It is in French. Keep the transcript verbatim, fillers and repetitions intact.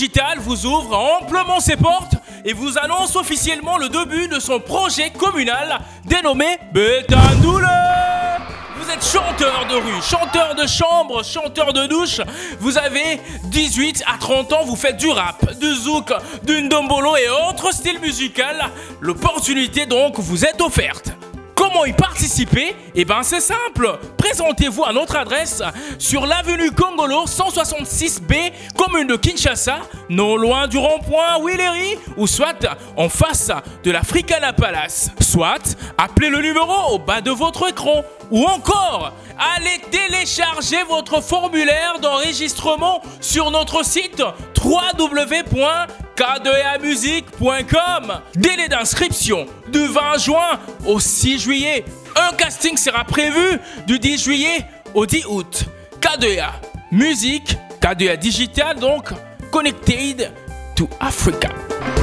Digital vous ouvre amplement ses portes et vous annonce officiellement le début de son projet communal dénommé Betandoule. Vous êtes chanteur de rue, chanteur de chambre, chanteur de douche, vous avez dix-huit à trente ans, vous faites du rap, du zouk, du ndombolo et autres styles musicaux. L'opportunité donc vous est offerte. Comment y participer? Eh ben c'est simple, présentez-vous à notre adresse sur l'avenue Congolo cent soixante-six B, commune de Kinshasa, non loin du rond-point Willery, ou soit en face de l'Africana Palace. Soit appelez le numéro au bas de votre écran, ou encore allez télécharger votre formulaire d'enregistrement sur notre site w w w point k deux a musique point com. Délai d'inscription du vingt juin au six juillet. Un casting sera prévu du dix juillet au dix août. K deux A Musique, K deux A Digital donc, Connected to Africa.